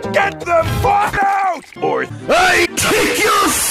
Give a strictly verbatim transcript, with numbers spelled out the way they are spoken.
Get the fuck out! Or I kick your